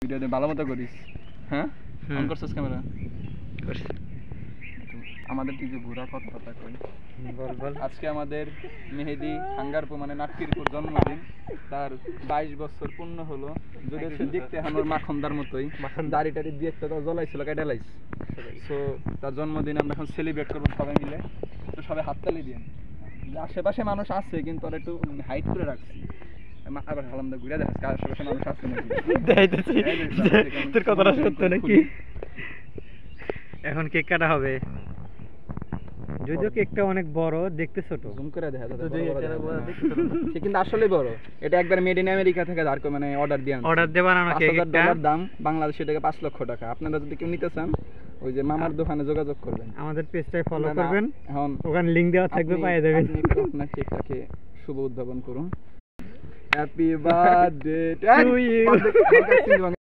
ভিডিওতে ভালো মতো করিস। হ্যাঁ অন করছিস ক্যামেরা? আমাদের কিছু ঘোরা কথা কই। আজকে আমাদের মেহেদি হাঙ্গারপো মানে নাটকিরপুর জন্মদিন। তার 22 বছর পূর্ণ হলো। যদি সে দেখতে আমার মাখনদার মতোই, দাড়ি টাড়ি দিয়ে একটা তো জ্বলাইছিল, কেটে লাইছে। সো তার জন্মদিন আমরা এখন সেলিব্রেট করবো সবাই মিলে। তো সবাই হাততালি দিন। আশেপাশে মানুষ আছে কিন্তু ওরা একটু হাইট করে রাখছি। আবার হালাম দা ঘুরে দেখাস আশেপাশে মানুষ আছে নাকি। তোর কথাটা সত্য নাকি? এখন কেক কাটা হবে, যদিও কেকটা অনেক বড়, দেখতে ছোট। জুম করে দেখা যাচ্ছে সে কিন্তু আসলে বড়। এটা একবার মেড ইন আমেরিকা থেকে মানে অর্ডার দিয়ে আনছে। অর্ডার দিয়ে বানানো কেক। $5000 দাম, বাংলাদেশে টাকা 5 লক্ষ টাকা। আপনারা যদি কেউ নিতে চান ওই যে মামার দোকানে যোগাযোগ করবেন, আমাদের পেজটাই ফলো করবেন, এখন ওখানে লিংক দেওয়া থাকবে, পেয়ে যাবেন। আপনি আপনার কেকটাকে শুভ উদ্ভাবন করুন। Happy birthday to you.